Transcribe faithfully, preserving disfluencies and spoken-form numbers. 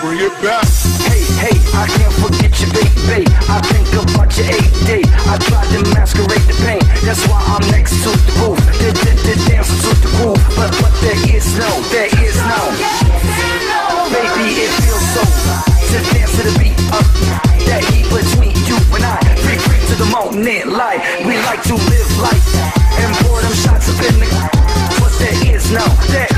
Bring it back. Hey, hey, I can't forget you, baby. I think about your A D. I tried to masquerade the pain. That's why I'm next to the roof. The, the, the dancer to the groove. But, but there is no, there is no. Baby, it feels so to dance to the beat of that heat between you and I. Free, free to the moment light. We like to live life and pour them shots up in the. But there is no, there